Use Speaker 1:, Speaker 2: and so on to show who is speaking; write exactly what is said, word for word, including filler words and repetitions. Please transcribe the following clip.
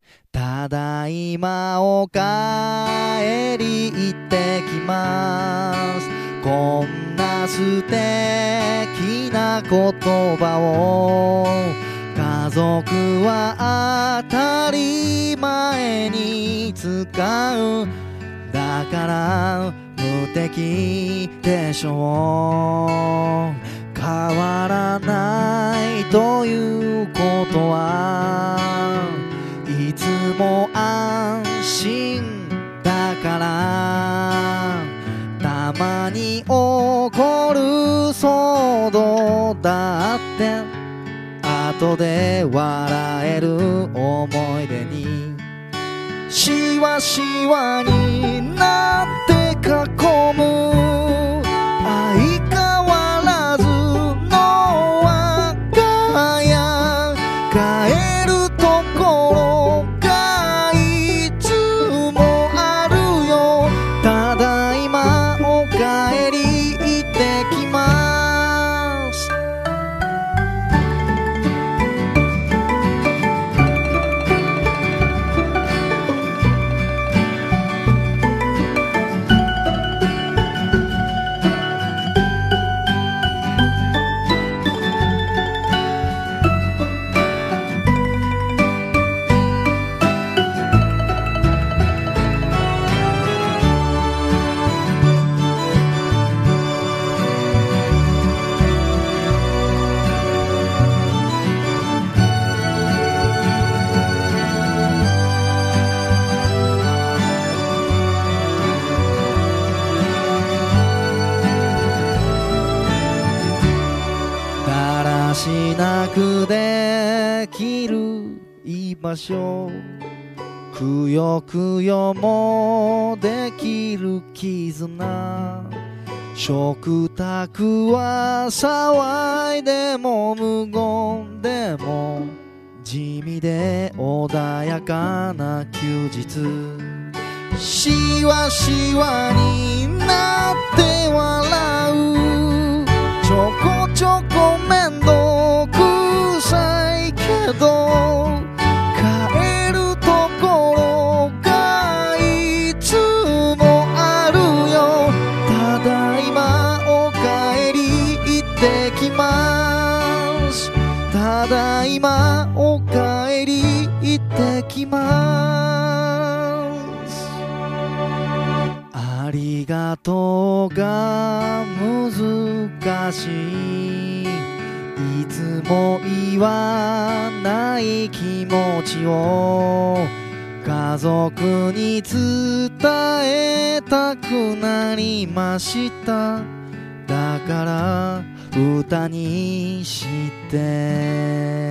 Speaker 1: ただいまおかえり行ってきます。こんな素敵な言葉を家族は当たり前に使う。だから無敵でしょう。変わらないということはいつも安心だから。たまに起こる騒動だって後で笑える思い出にしわしわになって囲む。相変わらずの我が家、帰るところがいつもあるよ。ただいまおかえり行ってきます。だらしなくできる居場所、くよくよもできる絆。食卓は騒いでも無言でも地味で穏やかな休日。しわしわになって笑う。ちょこちょこ面倒くさいけど帰るところがいつもあるよ。ただいまおかえり行ってきます。ただいまおかえり行ってきます。ありがとうが難しい、いつも言わない気持ちを家族に伝えたくなりました。だから歌にして